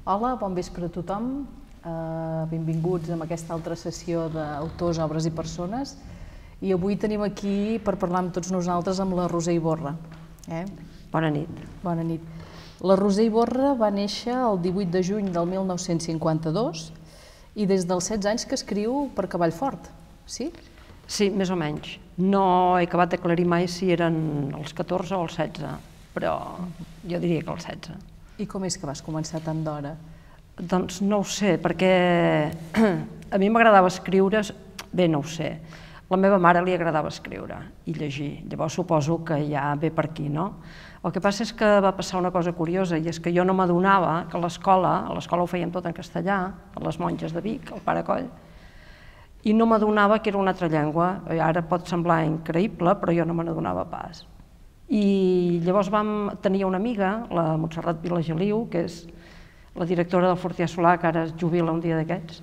Hola, bon vespre a tothom. Benvinguts a aquesta altra sessió d'autors, obres i persones. I avui tenim aquí per parlar amb tots nosaltres amb la Roser Iborra. Bona nit. Bona nit. La Roser Iborra va néixer el 18 de juny del 1952 i des dels 16 anys que escriu per Cavallfort, sí? Sí, més o menys. No he acabat d'aclarir mai si eren els 14 o els 16, però jo diria que els 16. I com és que vas començar tant d'hora? Doncs no ho sé, perquè a mi m'agradava escriure, bé, no ho sé, la meva mare li agradava escriure i llegir, llavors suposo que ja ve per aquí, no? El que passa és que va passar una cosa curiosa, i és que jo no m'adonava que a l'escola ho fèiem tot en castellà, a les monges de Vic, al Pare Coll, i no m'adonava que era una altra llengua. Ara pot semblar increïble, però jo no me n'adonava pas. I llavors tenia una amiga, la Montserrat Vilageliu, que és la directora del Fortià Solà, que ara es jubila un dia d'aquests,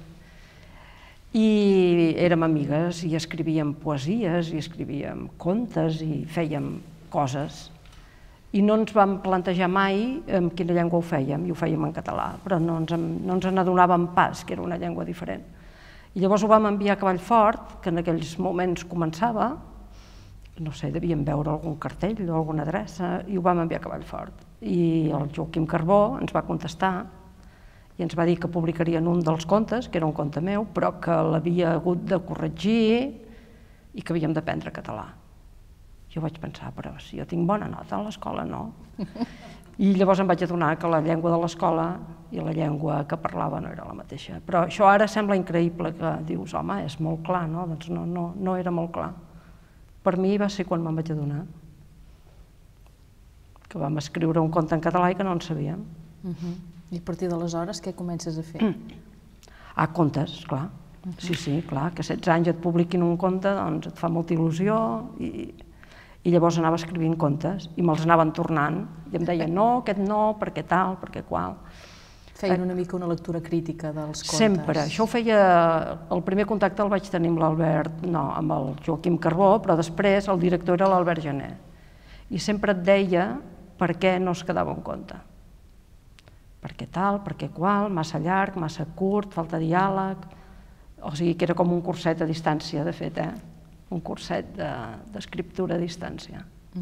i érem amigues i escrivíem poesies i escrivíem contes i fèiem coses. I no ens vam plantejar mai en quina llengua ho fèiem, i ho fèiem en català, però no ens n'adonàvem pas que era una llengua diferent. I llavors ho vam enviar a Cavallfort, que en aquells moments començava, no sé, devíem veure algun cartell o alguna adreça, i ho vam enviar a Cavallfort. I el Joaquim Carbó ens va contestar i ens va dir que publicarien un dels contes, que era un conte meu, però que l'havia hagut de corregir i que havíem d'aprendre català. Jo vaig pensar, però si jo tinc bona nota a l'escola, no? I llavors em vaig adonar que la llengua de l'escola i la llengua que parlava no era la mateixa. Però això ara sembla increïble, que dius, home, és molt clar, no? Doncs no era molt clar. Per mi va ser quan me'n vaig adonar que vam escriure un conte en català i que no en sabíem. I a partir d'aleshores què comences a fer? Contes, clar. Sí, clar, que a 16 anys et publiquin un conte, doncs et fa molta il·lusió i llavors anava escrivint contes i me'ls anaven tornant i em deien no, aquest no, perquè tal, perquè qual. Feien una mica una lectura crítica dels contes? Sempre. Això ho feia... El primer contacte el vaig tenir amb l'Albert, no, amb el Joaquim Carbó, però després el director era l'Albert Gené. I sempre et deia per què no es quedava un conte. Per què tal, per què qual, massa llarg, massa curt, falta diàleg... O sigui que era com un curset a distància, de fet, un curset d'escriptura a distància.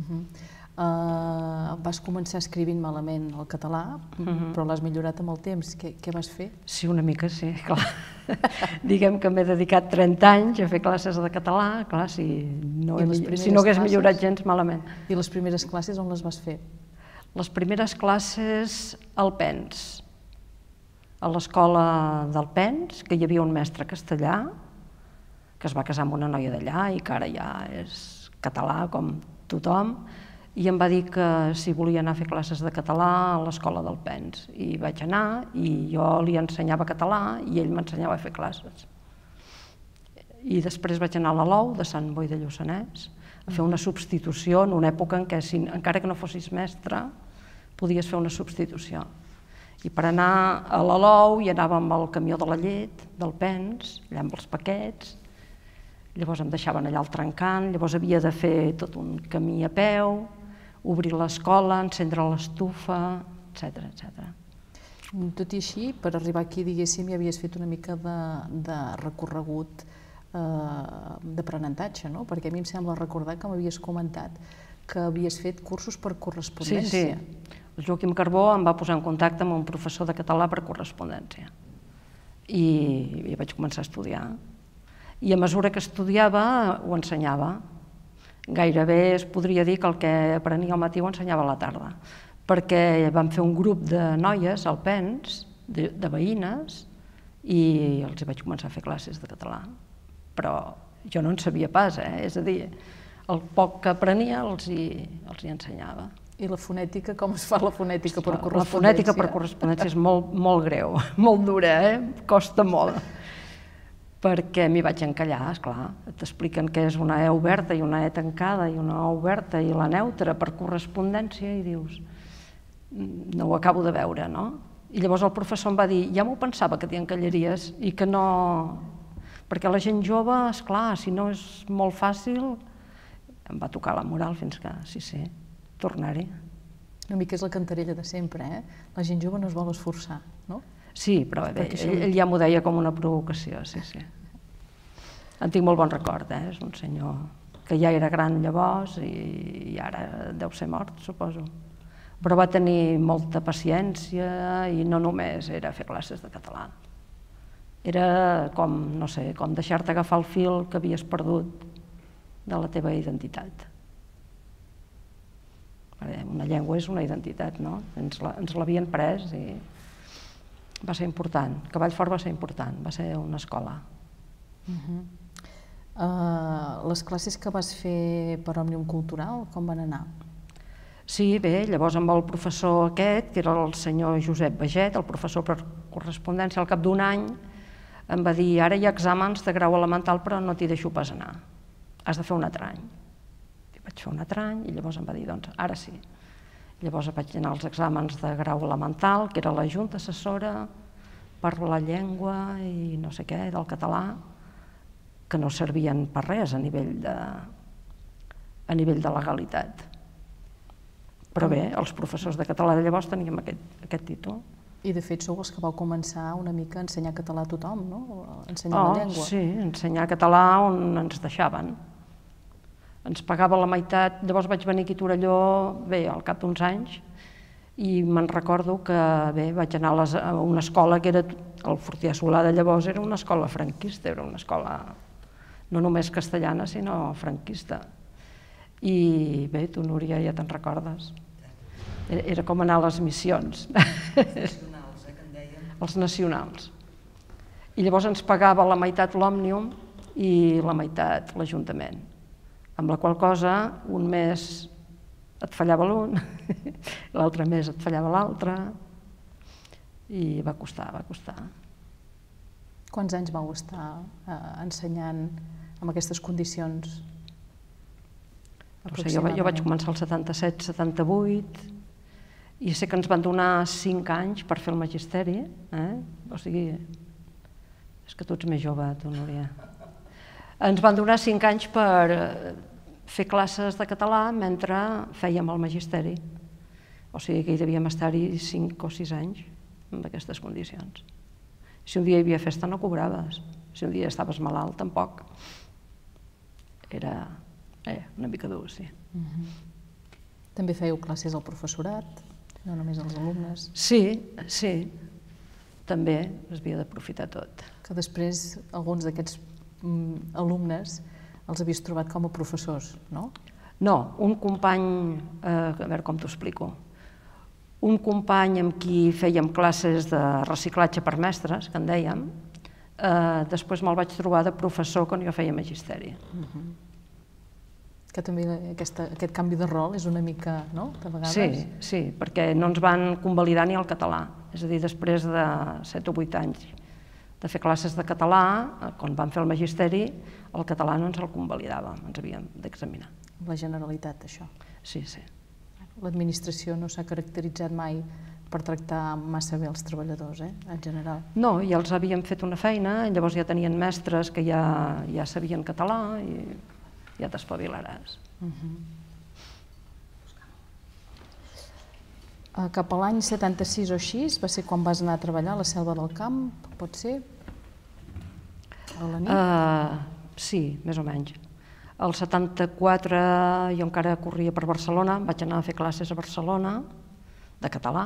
Vas començar escrivint malament el català, però l'has millorat amb el temps. Què vas fer? Sí, una mica sí, clar. Diguem que m'he dedicat 30 anys a fer classes de català, clar, si no hagués millorat gens, malament. I les primeres classes on les vas fer? Les primeres classes al PENS, a l'escola del PENS, que hi havia un mestre castellà, que es va casar amb una noia d'allà i que ara ja és català com tothom, i em va dir que si volia anar a fer classes de català a l'escola del PENS. I vaig anar i jo li ensenyava català i ell m'ensenyava a fer classes. I després vaig anar a la LOU de Sant Boi de Lluçanès a fer una substitució en una època en què, encara que no fossis mestre, podies fer una substitució. I per anar a la LOU hi anàvem al camió de la llet del PENS, allà amb els paquets, llavors em deixaven allà al trencant, llavors havia de fer tot un camí a peu, obrir l'escola, encendre l'estufa, etc. Tot i així, per arribar aquí, diguéssim, ja havies fet una mica de recorregut d'aprenentatge, no? Perquè a mi em sembla recordar que m'havies comentat que havies fet cursos per correspondència. Sí. El Joaquim Carbó em va posar en contacte amb un professor de català per correspondència i vaig començar a estudiar. I a mesura que estudiava ho ensenyava. Gairebé es podria dir que el que aprenia al matí ho ensenyava a la tarda, perquè vam fer un grup de noies al PENS, de veïnes, i els vaig començar a fer classes de català. Però jo no en sabia pas, és a dir, el poc que aprenia els hi ensenyava. I la fonètica, com es fa la fonètica per correspondència? La fonètica per correspondència és molt greu, molt dura, costa molt. Perquè m'hi vaig encallar, esclar. T'expliquen què és una E oberta i una E tancada i una O oberta i la neutra per correspondència i dius, no ho acabo de veure, no? I llavors el professor em va dir, ja m'ho pensava que t'hi encallaries i que no... Perquè la gent jove, esclar, si no és molt fàcil, em va tocar la moral fins que, sí, tornar-hi. Una mica és la cantarella de sempre, eh? La gent jove no es vol esforçar, no? Sí, però bé, ell ja m'ho deia com una provocació, sí, sí. En tinc molt bon record, és un senyor que ja era gran llavors i ara deu ser mort, suposo. Però va tenir molta paciència i no només era fer classes de català. Era com, no sé, com deixar-te agafar el fil que havies perdut de la teva identitat. Una llengua és una identitat, no? Ens l'havien pres i va ser important. Cavallfort va ser important, va ser una escola. Les classes que vas fer per Òmnium Cultural, com van anar? Sí, bé, llavors amb el professor aquest, que era el senyor Josep Baget, el professor per correspondència, al cap d'un any em va dir: ara hi ha exàmens de grau elemental però no t'hi deixo pas anar, has de fer un altre any. Vaig fer un altre any i llavors em va dir: doncs ara sí. Llavors vaig anar als exàmens de grau elemental, que era la Junta Assessora per la Llengua i no sé què, del català, que no servien per res a nivell de legalitat. Però bé, els professors de català de llavors teníem aquest títol. I de fet sou els que vau començar una mica a ensenyar català a tothom, no? Ensenyar la llengua. Sí, ensenyar català on ens deixaven. Ens pagava la meitat, llavors vaig venir aquí a Torelló, bé, al cap d'uns anys, i me'n recordo que, bé, vaig anar a una escola que era, el Fortià Solà de llavors era una escola franquista, era una escola no només castellana, sinó franquista. I bé, tu, Núria, ja te'n recordes. Era com anar a les missions. Els nacionals, que en dèiem. Els nacionals. I llavors ens pagava la meitat l'Òmnium i la meitat l'Ajuntament. Amb la qual cosa, un mes et fallava l'un, l'altre mes et fallava l'altre, i va costar, va costar. Quants anys vau estar ensenyant amb aquestes condicions? Jo vaig començar el 77-78 i sé que ens van donar 5 anys per fer el magisteri, o sigui, és que tu ets més jove, tu, Núria. Ens van donar 5 anys per fer classes de català mentre fèiem el magisteri. O sigui que hi devíem estar-hi 5 o 6 anys en aquestes condicions. Si un dia hi havia festa no cobraves, si un dia estaves malalt tampoc. Era una mica dur, sí. També fèieu classes al professorat, no només als alumnes? Sí, sí, també es havia d'aprofitar tot. Que després alguns d'aquests alumnes els havies trobat com a professors, no? No, un company, a veure com t'ho explico, un company amb qui fèiem classes de reciclatge per mestres, que en dèiem, després me'l vaig trobar de professor quan jo feia magisteri. Que també aquest canvi de rol és una mica, no?, de vegades? Sí, sí, perquè no ens van convalidar ni el català. És a dir, després de 7 o 8 anys de fer classes de català, quan vam fer el magisteri, el català no ens el convalidava, ens havíem d'examinar. La Generalitat, això? Sí, sí. L'administració no s'ha caracteritzat mai per tractar massa bé els treballadors, en general? No, ja els havíem fet una feina, llavors ja tenien mestres que ja sabien català i ja t'espavilaràs. Cap a l'any 76 o així va ser quan vas anar a treballar a la Selva del Camp, pot ser? A la nit? Sí, més o menys. El 74 jo encara corria per Barcelona, vaig anar a fer classes a Barcelona de català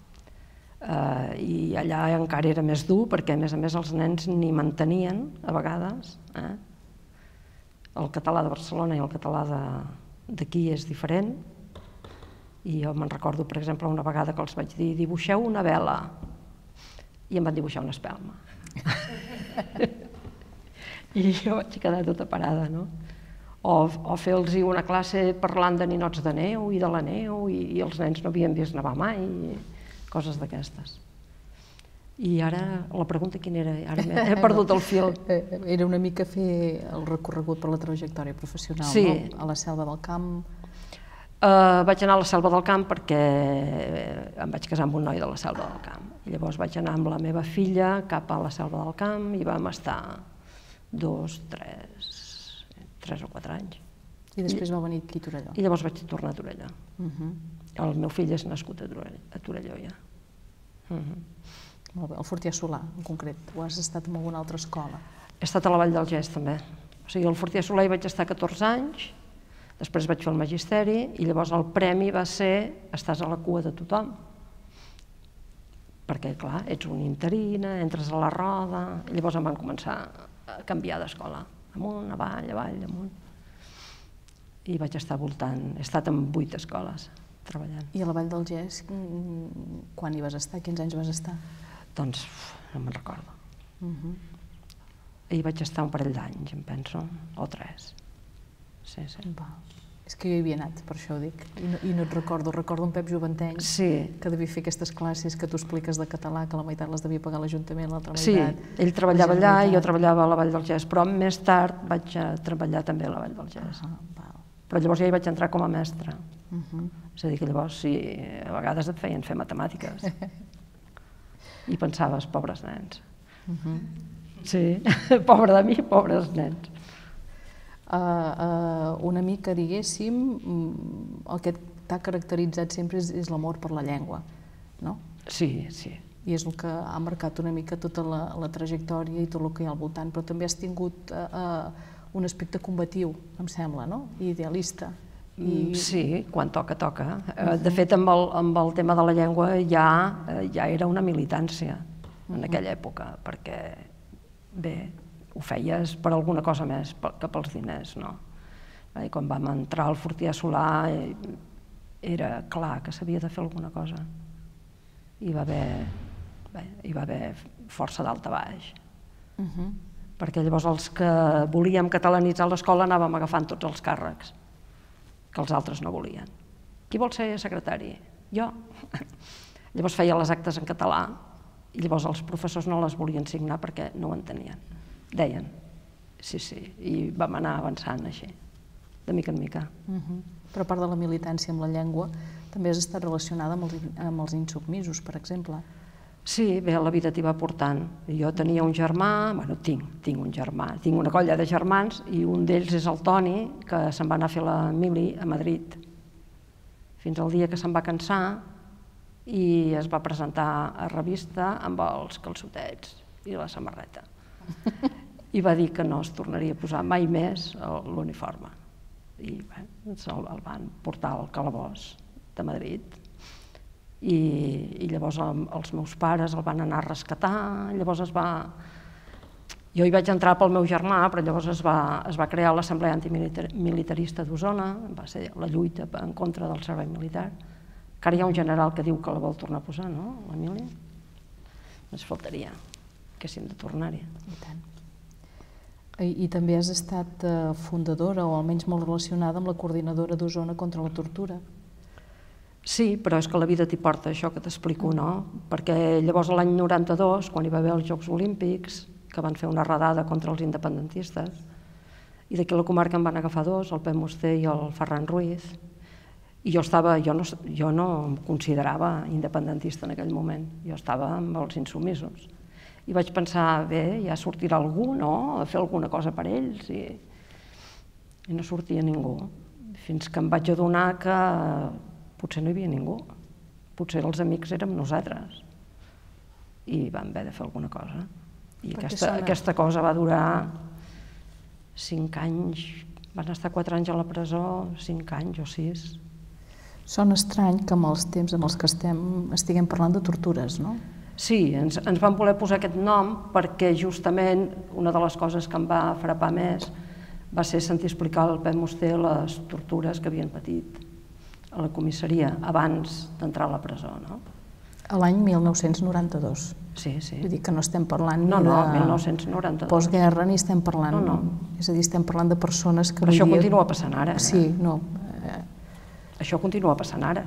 i allà encara era més dur perquè a més els nens ni mantenien a vegades. El català de Barcelona i el català d'aquí és diferent i jo me'n recordo, per exemple, una vegada que els vaig dir dibuixeu una vela i em van dibuixar una espelma. I jo vaig quedar tota parada, no? O fer-los una classe parlant de ninots de neu i de la neu i els nens no havien vist nevar mai, coses d'aquestes. I ara, la pregunta quina era? Ara he perdut el fil. Era una mica fer el recorregut per la trajectòria professional, no? A la Selva del Camp. Vaig anar a la Selva del Camp perquè em vaig casar amb un noi de la Selva del Camp. Llavors vaig anar amb la meva filla cap a la Selva del Camp i vam estar 2, 3 o 4 anys. I després va venir aquí a Torelló. I llavors vaig tornar a Torelló. El meu fill és nascut a Torelló, ja. Molt bé. El Fortià Solà, en concret. O has estat en alguna altra escola? He estat a la Vall del Gès, també. O sigui, al Fortià Solà hi vaig estar 14 anys, després vaig fer el magisteri i llavors el premi va ser estàs a la cua de tothom. Perquè, clar, ets una interina, entres a la roda, i llavors em van començar a canviar d'escola, amunt, avall, amunt. I vaig estar voltant, he estat en 8 escoles treballant. I a la Vall del Gès, quan hi vas estar? Quins anys vas estar? Doncs no me'n recordo. Hi vaig estar un parell d'anys, em penso, o 3. Sí. És que jo hi havia anat, per això ho dic, i no et recordo. Recordo un Pep Joventeny que devia fer aquestes classes que tu expliques de català, que la meitat les devia pagar l'Ajuntament, l'altra meitat... Sí, ell treballava allà i jo treballava a la Vall del Gès, però més tard vaig treballar també a la Vall del Gès. Però llavors ja hi vaig entrar com a mestra. És a dir, que llavors sí, a vegades et feien fer matemàtiques. I pensaves, pobres nens. Sí, pobre de mi, pobres nens. Una mica, diguéssim, el que t'ha caracteritzat sempre és l'amor per la llengua, no? Sí. I és el que ha marcat una mica tota la trajectòria i tot el que hi ha al voltant, però també has tingut un aspecte combatiu, em sembla, no? I idealista. Sí, quan toca, toca. De fet, amb el tema de la llengua ja era una militància en aquella època, perquè, bé, ho feies per alguna cosa més que pels diners, no? I quan vam entrar al Fortià Solà era clar que s'havia de fer alguna cosa. Hi va haver força dalt a baix. Perquè llavors els que volíem catalanitzar l'escola anàvem agafant tots els càrrecs que els altres no volien. Qui vol ser secretari? Jo. Llavors feia les actes en català i llavors els professors no les volien signar perquè no ho entenien. Deien, sí, i vam anar avançant així, de mica en mica. Però a part de la militància amb la llengua, també has estat relacionada amb els insubmisos, per exemple. Sí, bé, la vida t'hi va portant. Jo tenia un germà, bueno, tinc un germà, tinc una colla de germans i un d'ells és el Toni, que se'n va anar a fer la mili a Madrid. Fins al dia que se'n va cansar i es va presentar a revista amb els calçotets i la samarreta. I va dir que no es tornaria a posar mai més l'uniforme. I el van portar al calabós de Madrid. I llavors els meus pares el van anar a rescatar, llavors jo hi vaig entrar pel meu germà, però llavors es va crear l'Assemblea Antimilitarista d'Osona, va ser la lluita en contra del servei militar, que ara hi ha un general que diu que la vol tornar a posar, no, l'Emili? Ens faltaria que haguéssim de tornar-hi. I tant. I també has estat fundadora, o almenys molt relacionada amb la coordinadora d'Osona contra la tortura. Sí, però és que la vida t'hi porta, això que t'explico, no? Perquè llavors l'any 92, quan hi va haver els Jocs Olímpics, que van fer una redada contra els independentistes, i d'aquí a la comarca en van agafar 2, el Pep Musté i el Ferran Ruiz, i jo no em considerava independentista en aquell moment, jo estava amb els insubmisos. I vaig pensar, bé, ja sortirà algú, no?, a fer alguna cosa per ells, i no sortia ningú, fins que em vaig adonar que potser no hi havia ningú, potser els amics érem nosaltres, i vam haver de fer alguna cosa. I aquesta cosa va durar 5 anys, van estar 4 anys a la presó, 5 anys o 6. Sona estrany que amb els temps en els que estiguem parlant de tortures, no? Sí, ens van voler posar aquest nom perquè justament una de les coses que em va frapar més va ser sentir explicar al Pep Musté les tortures que havien patit a la comissaria abans d'entrar a la presó, no? A l'any 1992. Sí. Vull dir que no estem parlant ni de 1992. Postguerra ni estem parlant... No. És a dir, estem parlant de persones que... Però això continua passant ara. Sí, no. Això continua passant ara.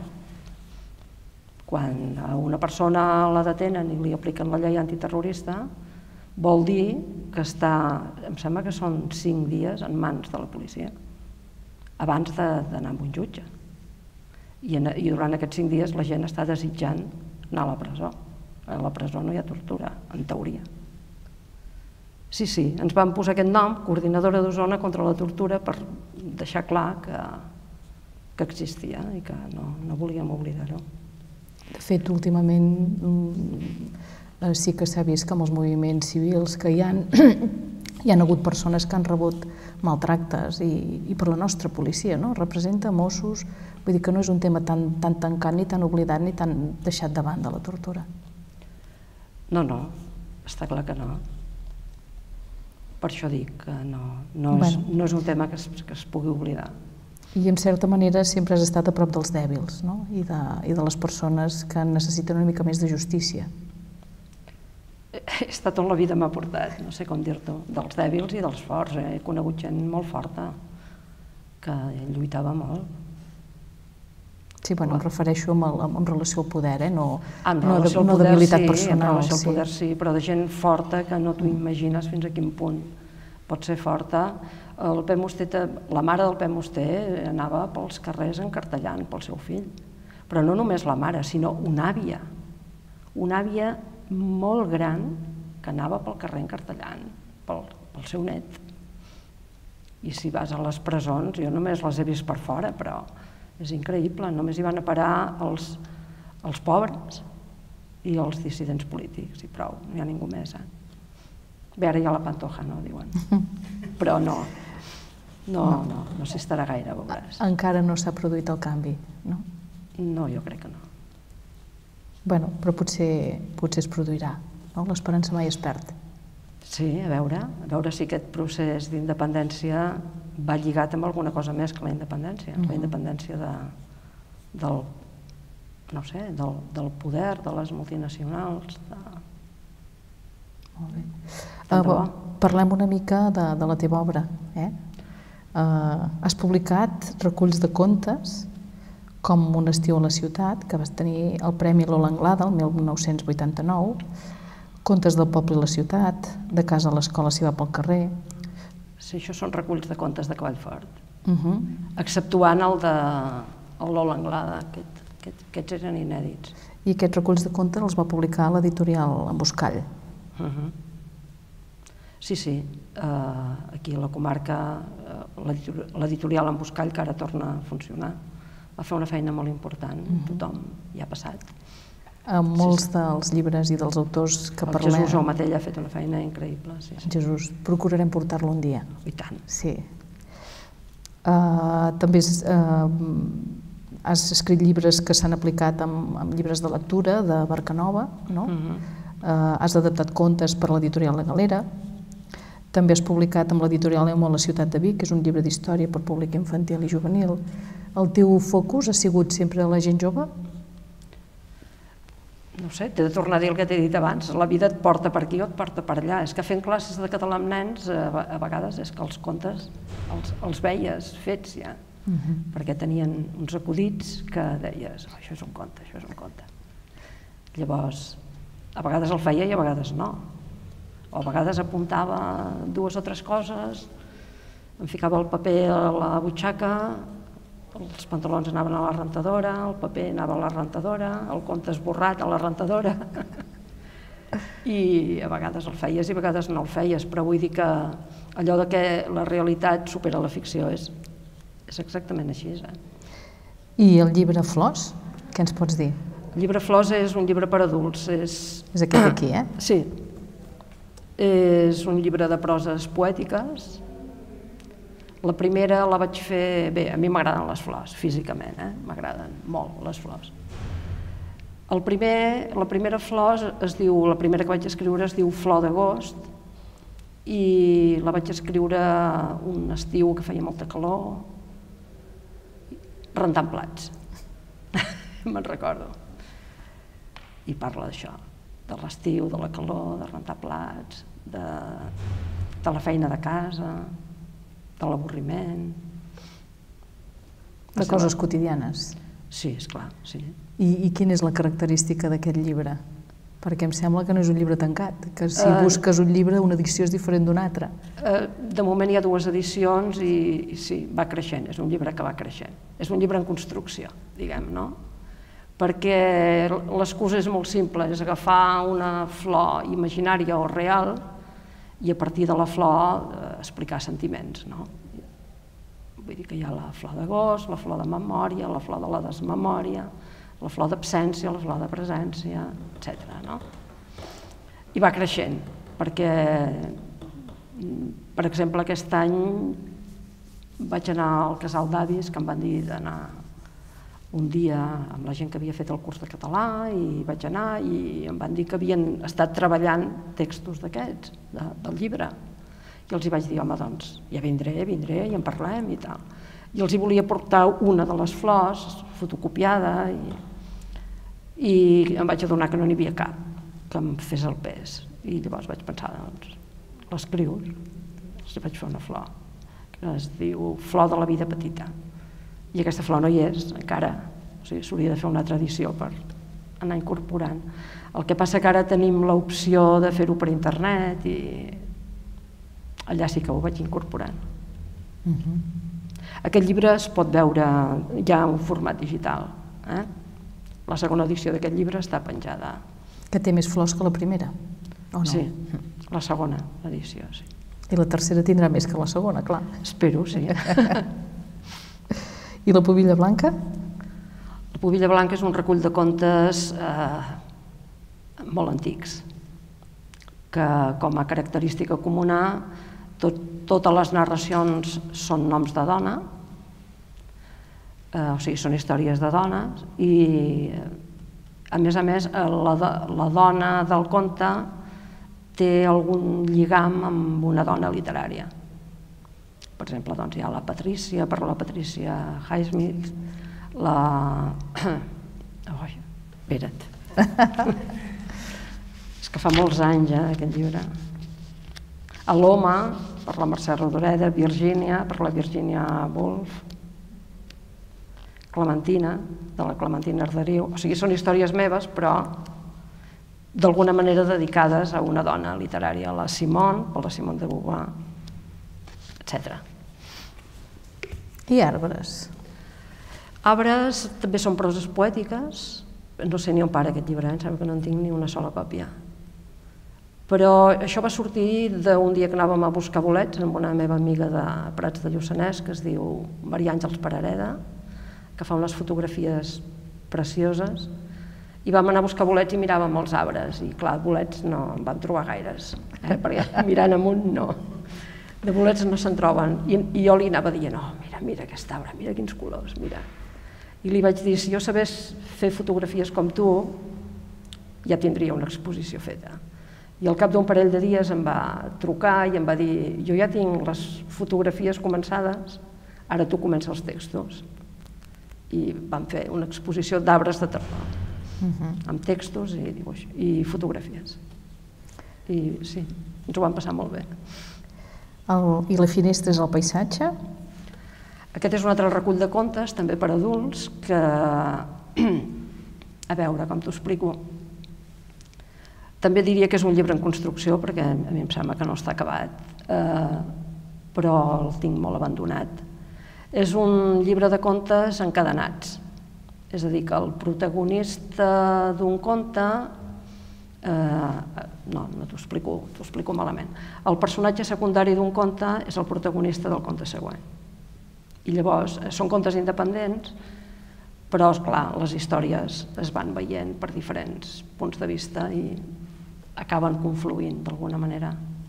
Quan a una persona la detenen i li apliquen la llei antiterrorista, vol dir que està, em sembla que són 5 dies en mans de la policia, abans d'anar amb un jutge. I durant aquests 5 dies la gent està desitjant anar a la presó. A la presó no hi ha tortura, en teoria. Sí, ens van posar aquest nom, Coordinadora d'Osona contra la Tortura, per deixar clar que existia i que no volíem oblidar-ho. De fet, últimament sí que s'ha vist que amb els moviments civils que hi ha hagut persones que han rebut maltractes i per la nostra policia, no? Representa Mossos, vull dir que no és un tema tan tancat ni tan oblidat ni tan deixat de banda, la tortura. No, està clar que no. Per això dic que no és un tema que es pugui oblidar. I en certa manera sempre has estat a prop dels dèbils, no? I de les persones que necessiten una mica més de justícia. He estat tota la vida m'ha portat, no sé com dir-t'ho, dels dèbils i dels forts. He conegut gent molt forta que lluitava molt. Sí, bueno, em refereixo en relació al poder, no de debilitat personal. En relació al poder sí, però de gent forta que no t'ho imagines fins a quin punt pot ser forta. La mare del Pep Musté anava pels carrers encartellant pel seu fill, però no només la mare, sinó una àvia molt gran que anava pel carrer encartellant pel seu net. I si vas a les presons, jo només les he vist per fora, però és increïble, només hi van a parar els pobres i els dissidents polítics, i prou, no hi ha ningú més. Bé, ara hi ha la Pantoja, no, diuen. Però no s'hi estarà gaire, veuràs. Encara no s'ha produït el canvi, no? No, jo crec que no. Bueno, però potser es produirà, no? L'esperança mai es perd. Sí, a veure si aquest procés d'independència va lligat amb alguna cosa més que la independència. La independència del poder, de les multinacionals. Molt bé. Parlem una mica de la teva obra. Has publicat reculls de contes com Un estiu a la ciutat, que vas tenir el Premi Lola Anglada el 1989, Contes del poble i la ciutat, De casa a l'escola s'hi va pel carrer. Sí, això són reculls de contes de Cavallfort, exceptuant el de Lola Anglada, aquests eren inèdits. I aquests reculls de contes els va publicar l'editorial Emboscall. Sí, aquí a la comarca l'editorial Emboscall, que ara torna a funcionar, va fer una feina molt important, tothom hi ha passat. Amb molts dels llibres i dels autors que parlem... El Jesús Aumatell ha fet una feina increïble. Jesús, procurarem portar-lo un dia. I tant. Sí. També has escrit llibres que s'han aplicat amb llibres de lectura de Barcanova, no? Has adaptat contes per l'editorial La Galera. També has publicat amb l'editorial Emo a la ciutat de Vic, que és un llibre d'història per públic infantil i juvenil. El teu focus ha sigut sempre la gent jove? No sé, t'he de tornar a dir el que t'he dit abans. La vida et porta per aquí o et porta per allà. És que fent classes de català amb nens, a vegades és que els contes els veies fets ja, perquè tenien uns acudits que deies, això és un conte, això és un conte. Llavors, a vegades el feia i a vegades no. O a vegades apuntava 2 o 3 coses, em ficava el paper a la butxaca, els pantalons anaven a la rentadora, el paper anava a la rentadora, el conte esborrat a la rentadora. I a vegades el feies i a vegades no el feies, però vull dir que allò de que la realitat supera la ficció és exactament així. I el llibre Flors, què ens pots dir? El llibre Flors és un llibre per adults. És aquest d'aquí, Sí. És un llibre de proses poètiques. La primera la vaig fer... Bé, a mi m'agraden les flors, físicament, m'agraden molt les flors. La primera flor es diu, la primera que vaig escriure es diu Flor d'agost, i la vaig escriure un estiu que feia molta calor, rentant plats, me'n recordo. I parla d'això, de l'estiu, de la calor, de rentar plats, de la feina de casa, de l'avorriment. De coses quotidianes. Sí, esclar, sí. I quina és la característica d'aquest llibre? Perquè em sembla que no és un llibre tancat, que si busques un llibre, una edició és diferent d'una altra. De moment hi ha 2 edicions i sí, va creixent, és un llibre que va creixent. És un llibre en construcció, diguem, no? Perquè l'excusa és molt simple, és agafar una flor imaginària o real i a partir de la flor explicar sentiments, no? Vull dir que hi ha la flor d'agost, la flor de memòria, la flor de la desmemòria, la flor d'absència, la flor de presència, etc. I va creixent, perquè, per exemple, aquest any vaig anar al casal d'avis, que em van dir d'anar un dia amb la gent que havia fet el curs de català, i vaig anar i em van dir que havien estat treballant textos d'aquests, del llibre. I els hi vaig dir, home, doncs, ja vindré i en parlem i tal. I els hi volia portar una de les flors fotocopiada i em vaig adonar que no n'hi havia cap que em fes el pes. I llavors vaig pensar, doncs, l'escrius. Els vaig fer una flor que es diu Flor de la vida petita. I aquesta flor no hi és encara, o sigui, s'hauria de fer una altra edició per anar incorporant. El que passa que ara tenim l'opció de fer-ho per internet i allà sí que ho vaig incorporant. Aquest llibre es pot veure ja en format digital. La segona edició d'aquest llibre està penjada. Que té més flors que la primera, o no? Sí, la segona edició, sí. I la tercera tindrà més que la segona, clar. Espero, sí. I la pubilla blanca? La pubilla blanca és un recull de contes molt antics, que com a característica comuna totes les narracions són noms de dona, o sigui, són històries de dones, i a més, la dona del conte té algun lligam amb una dona literària. Per exemple, doncs, hi ha la Patrícia, per la Patrícia Highsmith, espera't. És que fa molts anys, aquest llibre. L'Home, per la Mercè Rodoreda, Virgínia, per la Virginia Woolf, Clementina, de la Clementina Arderiu. O sigui, són històries meves, però d'alguna manera dedicades a una dona literària, la Simone, per la Simone de Beauvoir, etc. I arbres? Arbres també són proses poètiques. No sé ni on para aquest llibre, em sembla que no en tinc ni una sola còpia. Però això va sortir d'un dia que anàvem a buscar bolets amb una meva amiga de Prats de Lluçanès, que es diu Maria Àngels Parareda, que fa unes fotografies precioses, i vam anar a buscar bolets i miràvem els arbres, i clar, bolets no en vam trobar gaires, perquè mirant amunt no. De bolets no se'n troben, i jo li anava dient, oh, mira aquest arbre, mira quins colors, mira. I li vaig dir, si jo sabés fer fotografies com tu, ja tindria una exposició feta. I al cap d'un parell de dies em va trucar i em va dir, jo ja tinc les fotografies començades, ara tu comença els textos. I vam fer una exposició d'arbres de tardor, amb textos i dibuix, i fotografies. I sí, ens ho vam passar molt bé. I la finestra és el paisatge? Aquest és un altre recull de contes, també per adults, que, a veure, com t'ho explico, també diria que és un llibre en construcció, perquè a mi em sembla que no està acabat, però el tinc molt abandonat. És un llibre de contes encadenats, és a dir, que el protagonista d'un conte, no t'ho explico malament, el personatge secundari d'un conte és el protagonista del conte següent. I llavors són contes independents, però, esclar, les històries es van veient per diferents punts de vista i acaben confluint d'alguna manera.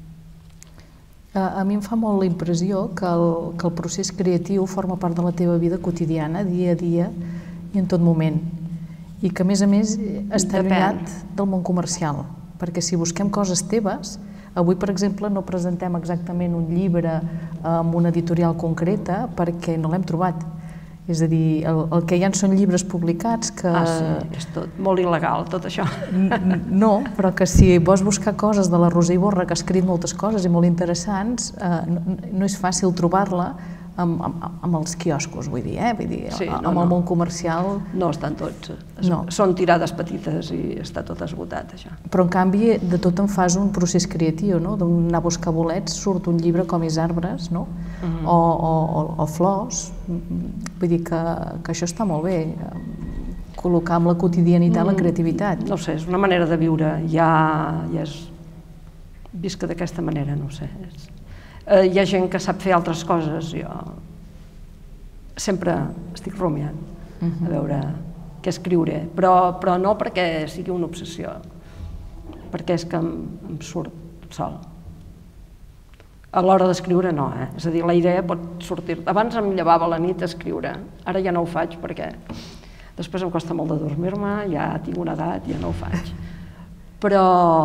A mi em fa molt la impressió que el procés creatiu forma part de la teva vida quotidiana, dia a dia i en tot moment, i que a més està allunyat del món comercial, perquè si busquem coses teves, avui per exemple no presentem exactament un llibre amb una editorial concreta perquè no l'hem trobat. És a dir, el que hi ha són llibres publicats que... sí, és tot molt il·legal, tot això. No, però que si vols buscar coses de la Roser Iborra, que ha escrit moltes coses i molt interessants, no és fàcil trobar-la amb els quioscos, vull dir, amb el món comercial... No estan tots, són tirades petites i està tot esgotat, això. Però en canvi, de tot en fas un procés creatiu, no? D'anar a buscar bolets, surt un llibre com és arbres, no? O flors, vull dir que això està molt bé, col·locar amb la quotidianitat la creativitat. No sé, és una manera de viure, ja és visca d'aquesta manera, no sé. Hi ha gent que sap fer altres coses, jo sempre estic rumiant a veure què escriuré, però no perquè sigui una obsessió, perquè és que em surt sol. A l'hora d'escriure no, és a dir, la idea pot sortir... Abans em llevava a la nit a escriure, ara ja no ho faig perquè després em costa molt de dormir-me, ja tinc una edat, ja no ho faig. Però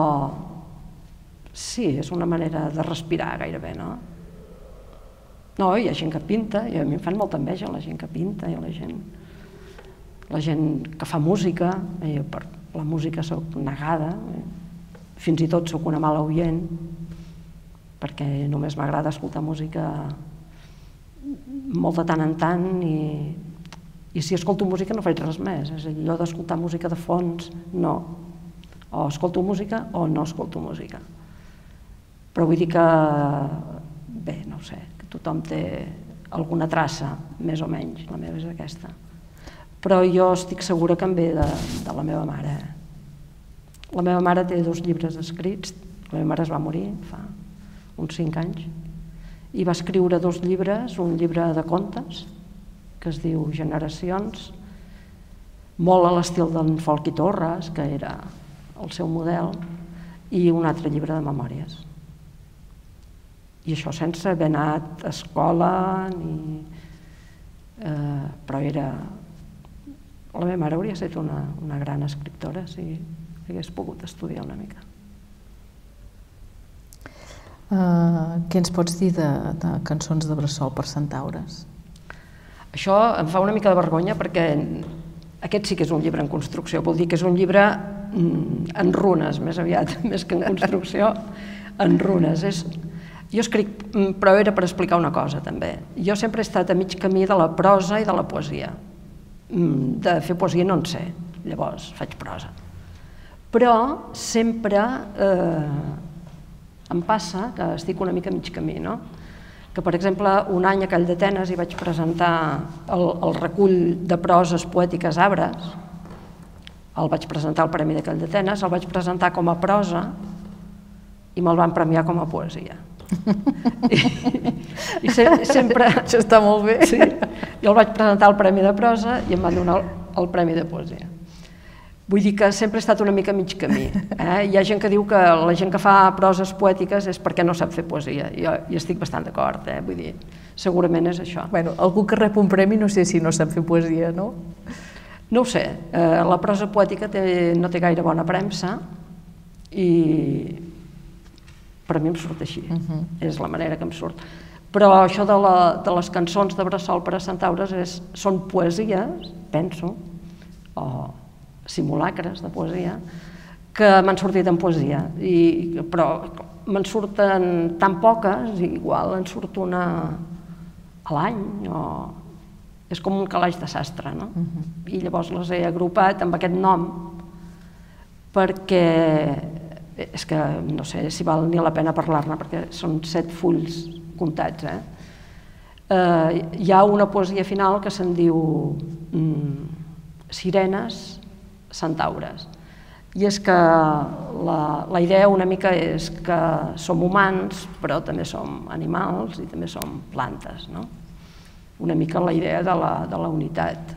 sí, és una manera de respirar gairebé, no? No, hi ha gent que pinta, i a mi em fan molta enveja la gent que pinta, i la gent que fa música, jo per la música soc negada, fins i tot soc una mala oient, perquè només m'agrada escoltar música molt de tant en tant i si escolto música no faig res més, és a dir, jo d'escoltar música de fons, no. O escolto música o no escolto música. Però vull dir que, bé, no ho sé, que tothom té alguna traça, més o menys, la meva és aquesta. Però jo estic segura que em ve de la meva mare. La meva mare té 2 llibres escrits, la meva mare es va morir fa uns 5 anys, i va escriure 2 llibres, un llibre de contes, que es diu Generacions, molt a l'estil d'en Folchi Torres, que era el seu model, i un altre llibre de memòries. I això sense haver anat a escola, però era... La meva mare hauria estat una gran escriptora si hagués pogut estudiar una mica. Què ens pots dir de cançons de bressol per centaures? Això em fa una mica de vergonya perquè aquest sí que és un llibre en construcció, vol dir que és un llibre en runes, més aviat, més que en construcció, en runes. Jo escric, però era per explicar una cosa també. Jo sempre he estat a mig camí de la prosa i de la poesia. De fer poesia no en sé, llavors faig prosa. Però sempre em passa que estic una mica a mig camí, no? Que, per exemple, un any a Calldetenes hi vaig presentar el recull de proses poètiques Arbres, el vaig presentar al Premi de Calldetenes, el vaig presentar com a prosa i me'l van premiar com a poesia. I sempre... Això està molt bé. Sí, jo el vaig presentar al Premi de Prosa i em van donar el Premi de Poesia. Vull dir que sempre he estat una mica a mig camí. Hi ha gent que diu que la gent que fa proses poètiques és perquè no sap fer poesia. Jo hi estic bastant d'acord, vull dir, segurament és això. Bueno, algú que rep un premi no sé si no sap fer poesia, no? No ho sé, la prosa poètica no té gaire bona premsa i per a mi em surt així, és la manera que em surt. Però això de les cançons de bressol per a centaures són poesies, penso, o simulacres de poesia, que m'han sortit en poesia, però me'n surten tan poques, igual en surt una a l'any, és com un calaix de sastre, no? I llavors les he agrupat amb aquest nom perquè és que no sé si val ni la pena parlar-ne perquè són 7 fulls comptats. Hi ha una poesia final que se'n diu Sirenes, Centaures. I és que la idea una mica és que som humans, però també som animals i també som plantes, no? Una mica la idea de la unitat,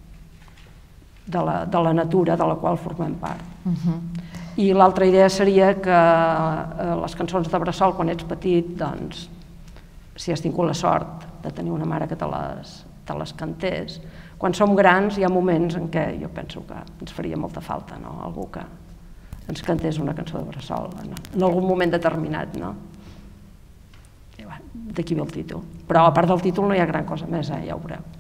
de la natura de la qual formem part. I l'altra idea seria que les cançons de bressol, quan ets petit, doncs, si has tingut la sort de tenir una mare que te les cantés, quan som grans hi ha moments en què jo penso que ens faria molta falta, no? Algú que ens cantés una cançó de bressol en algun moment determinat, no? D'aquí ve el títol. Però a part del títol no hi ha gran cosa més, ja ho veureu.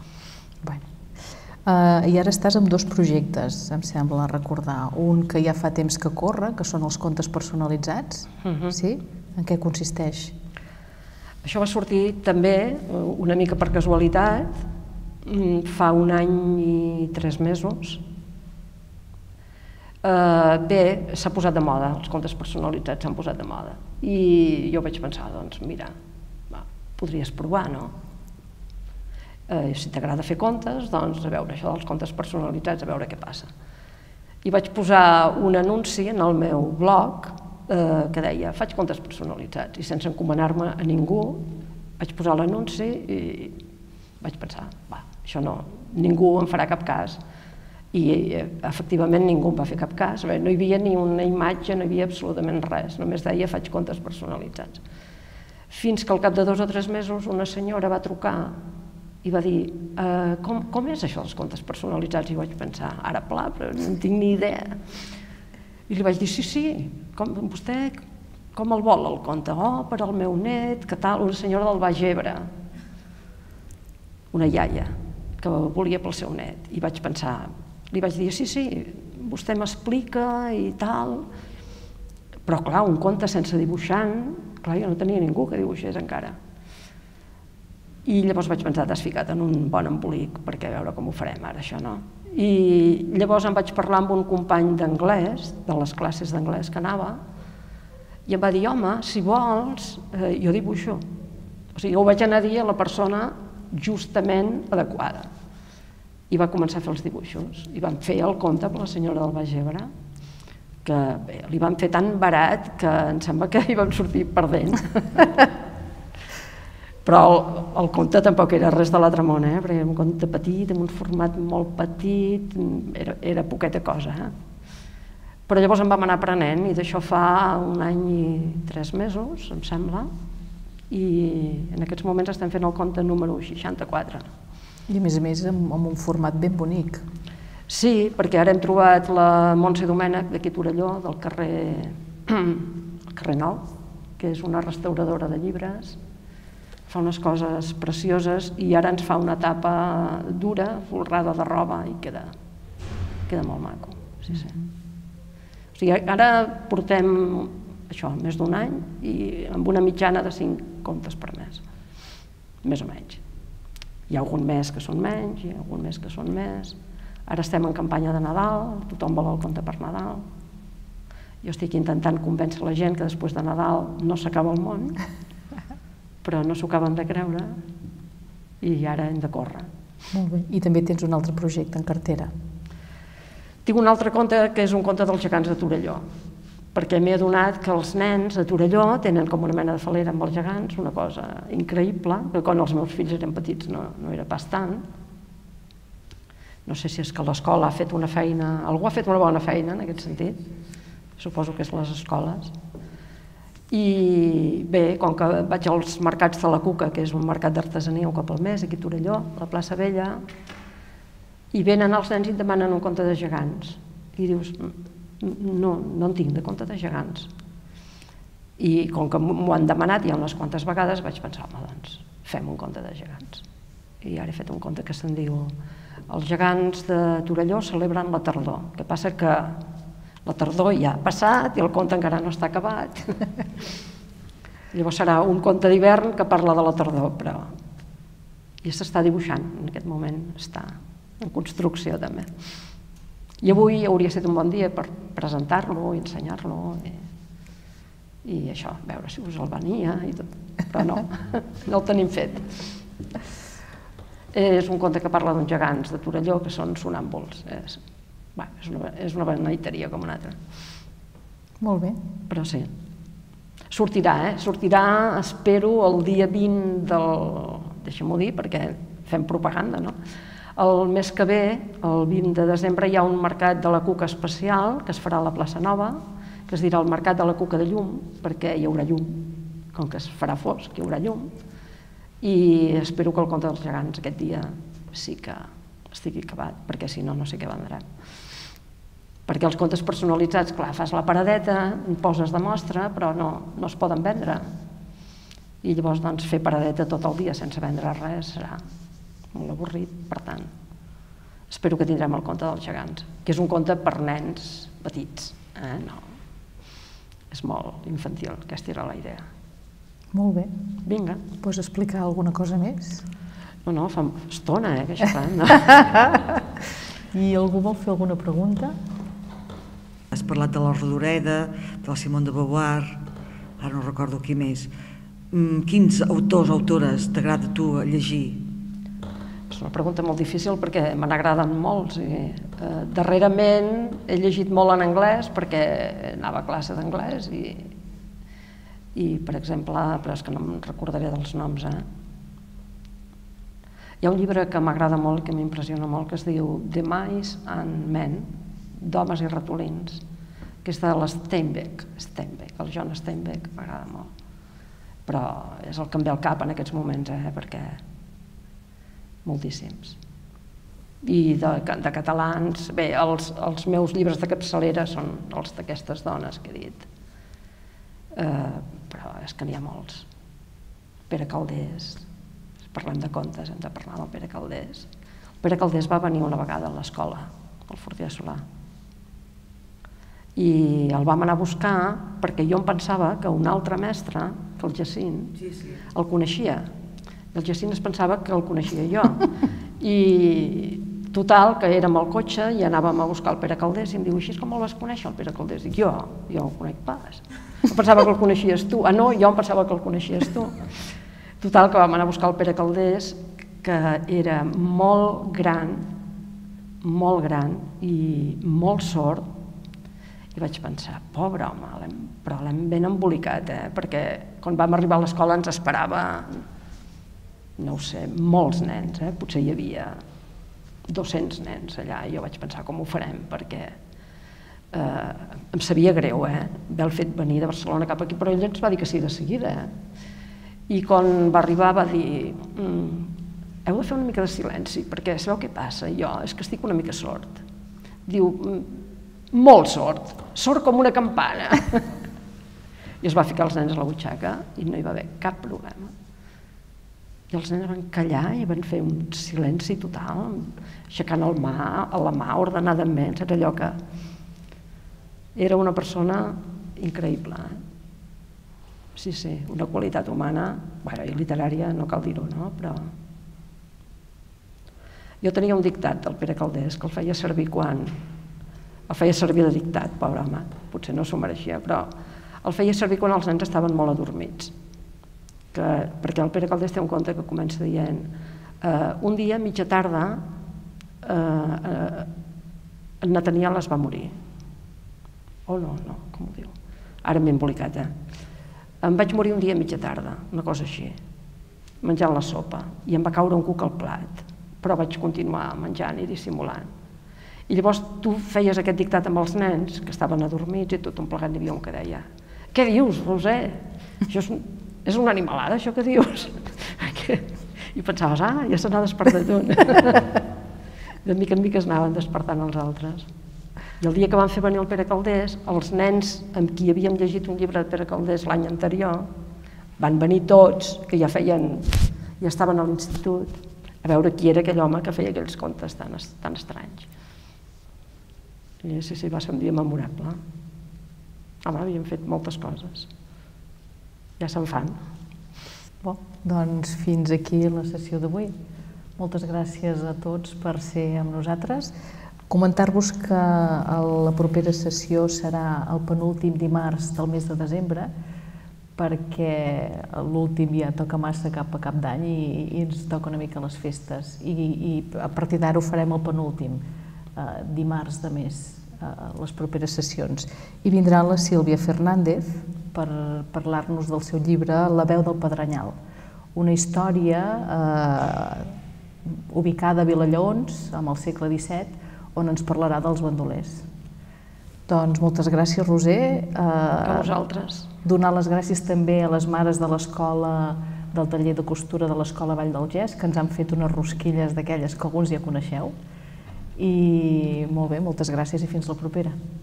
I ara estàs amb 2 projectes, em sembla recordar. Un que ja fa temps que corre, que són els contes personalitzats. Sí? En què consisteix? Això va sortir també una mica per casualitat, fa 1 any i 3 mesos. Bé, s'ha posat de moda, els contes personalitzats s'han posat de moda. I jo vaig pensar, doncs mira, podries provar, no? Si t'agrada fer contes, doncs a veure això dels contes personalitzats, a veure què passa. I vaig posar un anunci en el meu blog que deia faig contes personalitzats i sense encomanar-me a ningú vaig posar l'anunci Vaig pensar, va, això no, ningú em farà cap cas. I efectivament ningú em va fer cap cas, no hi havia ni una imatge, no hi havia absolutament res, només deia faig contes personalitzats. Fins que al cap de 2 o 3 mesos una senyora va trucar i va dir, com és això dels contes personalitzats? I vaig pensar, ara pla, però no en tinc ni idea. I li vaig dir, sí, vostè com el vol el conte? Oh, per al meu net, que tal, una senyora del Baix Ebre, una iaia, que volia pel seu net. I vaig pensar, li vaig dir, sí, vostè m'explica i tal, però clar, un conte sense dibuixant, clar, jo no tenia ningú que dibuixés encara. I llavors vaig pensar, t'has ficat en un bon embolic, perquè a veure com ho farem ara, això, no? I llavors em vaig parlar amb un company d'anglès, de les classes d'anglès que anava, i em va dir, home, si vols, jo dibuixo. O sigui, ho vaig anar a dir a la persona justament adequada. I va començar a fer els dibuixos. I vam fer el conte per la senyora del Baix Ebre, que bé, li vam fer tan barat que em sembla que hi vam sortir perdent. Però el conte tampoc era res de l'altre món, perquè era un conte petit, amb un format molt petit, era poqueta cosa. Però llavors em vam anar aprenent, i d'això fa 1 any i 3 mesos, em sembla, i en aquests moments estem fent el conte número 64. I a més amb un format ben bonic. Sí, perquè ara hem trobat la Montse Domènech d'aquí a Torelló, del carrer Nou, que és una restauradora de llibres, fa unes coses precioses i ara ens fa una tapa dura, folrada de roba, i queda molt maco. O sigui, ara portem això, més d'1 any, i amb una mitjana de 5 contes per mes, més o menys. Hi ha algun mes que són menys, hi ha algun mes que són més. Ara estem en campanya de Nadal, tothom vol el conte per Nadal. Jo estic intentant convèncer la gent que després de Nadal no s'acaba el món, però no s'ho acaben de creure i ara hem de córrer. Molt bé. I també tens un altre projecte en cartera. Tinc un altre conte que és un conte dels gegants de Torelló, perquè m'he adonat que els nens a Torelló tenen com una mena de fal·lera amb els gegants, una cosa increïble, que quan els meus fills eren petits no era pas tant. No sé si és que l'escola ha fet una feina, algú ha fet una bona feina en aquest sentit, suposo que és les escoles. I bé, com que vaig als mercats de la Cuca, que és un mercat d'artesania un cop al mes, aquí a Torelló, a la plaça Vella, i venen els nens i et demanen un conte de gegants. I dius, no en tinc de conte de gegants. I com que m'ho han demanat ja unes quantes vegades, vaig pensar, home, doncs fem un conte de gegants. I ara he fet un conte que se'n diu Els gegants de Torelló celebren la tardor. El que passa que la tardor ja ha passat i el conte encara no està acabat. Llavors serà un conte d'hivern que parla de la tardor, però ja s'està dibuixant, en aquest moment està en construcció també. I avui hauria estat un bon dia per presentar-lo i ensenyar-lo i això, veure si us el venia i tot, però no el tenim fet. És un conte que parla d'uns gegants de Torelló que són sonàmbuls. És una beneiteria com una altra. Molt bé. Però sí. Sortirà, espero, el dia 20 del... Deixa'm-ho dir, perquè fem propaganda, no? El mes que ve, el 20 de desembre, hi ha un mercat de la Cuca especial que es farà a la plaça Nova, que es dirà el Mercat de la Cuca de Llum, perquè hi haurà llum. Com que es farà fosc, hi haurà llum. I espero que el conte dels gegants aquest dia sí que estigui acabat, perquè si no, no sé què vendrem. Perquè els contes personalitzats, clar, fas la paradeta, en poses de mostra, però no es poden vendre. I llavors, doncs, fer paradeta tot el dia sense vendre res serà molt avorrit. Per tant, espero que tindrem el conte dels gegants, que és un conte per nens petits. No, és molt infantil, aquesta era la idea. Molt bé. Vinga. Pots explicar alguna cosa més? No, fa estona, que això fa. I algú vol fer alguna pregunta? Has parlat de la Rodoreda, de la Simone de Beauvoir, ara no recordo qui més. Quins autors o autores t'agrada a tu llegir? És una pregunta molt difícil perquè me n'agraden molts. Darrerament he llegit molt en anglès perquè anava a classe d'anglès i, per exemple, però és que no em recordaré dels noms, Hi ha un llibre que m'agrada molt, que m'impressiona molt, que es diu The Mice and Men, d'homes i ratolins, que és de l'Steinbeck, el John Steinbeck, m'agrada molt. Però és el que em ve al cap en aquests moments, perquè moltíssims. I de catalans, bé, els meus llibres de capçalera són els d'aquestes dones que he dit, però és que n'hi ha molts. Pere Calders, parlem de contes, hem de parlar del Pere Calders. El Pere Calders va venir una vegada a l'escola, al Fortià Solà, i el vam anar a buscar perquè jo em pensava que un altre mestre, que el Jacint, el coneixia. El Jacint es pensava que el coneixia jo. I total, que érem al cotxe i anàvem a buscar el Pere Calders i em diu, així com el vas conèixer, el Pere Calders? Dic, jo el conec pas. Em pensava que el coneixies tu. Ah, no, jo em pensava que el coneixies tu. Total, que vam anar a buscar el Pere Calders, que era molt gran i molt sord, i vaig pensar, pobre home, però l'hem ben embolicat, perquè quan vam arribar a l'escola ens esperava, no ho sé, molts nens, potser hi havia 200 nens allà, i jo vaig pensar com ho farem, perquè em sabia greu, haver fet venir de Barcelona cap aquí, però ell ens va dir que sí de seguida, i quan va arribar va dir, heu de fer una mica de silenci, perquè sabeu què passa? Jo és que estic una mica sord. Diu, molt sord com una campana. I es va ficar els nens a la butxaca i no hi va haver cap problema. I els nens van callar i van fer un silenci total, aixecant la mà ordenadament, era allò que... Era una persona increïble, Sí, una qualitat humana, i literària no cal dir-ho, no? Però... Jo tenia un dictat del Pere Calders que el feia servir quan... El feia servir de dictat, pobre home, potser no s'ho mereixia, però el feia servir quan els nens estaven molt adormits. Perquè el Pere Calders té un conte que comença dient un dia, a mitja tarda, en Nathaniel es va morir. Oh, no, com ho diu? Ara m'he embolicat, Em vaig morir un dia a mitja tarda, una cosa així, menjant la sopa, i em va caure un cuc al plat, però vaig continuar menjant i dissimulant. I llavors tu feies aquest dictat amb els nens, que estaven adormits, i tot un plegat n'hi havia un que deia «Què dius, Roser? Això és una animalada, això que dius?» I pensaves «Ah, ja se n'ha despertat un». De mica en mica es anaven despertant els altres. I el dia que van fer venir el Pere Calders, els nens amb qui havíem llegit un llibre de Pere Calders l'any anterior, van venir tots, que ja estaven a l'institut, a veure qui era aquell home que feia aquells contes tan estranys. I sí, va ser un dia memorable. Home, havíem fet moltes coses. Ja se'n fan. Bon, doncs fins aquí la sessió d'avui. Moltes gràcies a tots per ser amb nosaltres. Comentar-vos que la propera sessió serà el penúltim dimarts del mes de desembre, perquè l'últim ja toca massa cap a cap d'any i ens toca una mica les festes. I a partir d'ara ho farem el penúltim dimarts de mes, les properes sessions. I vindrà la Sílvia Fernández per parlar-nos del seu llibre La veu del Pedrenyal, una història ubicada a Vilallaons, en el segle XVII, on ens parlarà dels bandolers. Doncs moltes gràcies, Roser. A vosaltres. Donar les gràcies també a les mares de l'escola, del taller de costura de l'Escola Vall del Gès, que ens han fet unes rosquilles d'aquelles que alguns ja coneixeu. I molt bé, moltes gràcies i fins la propera.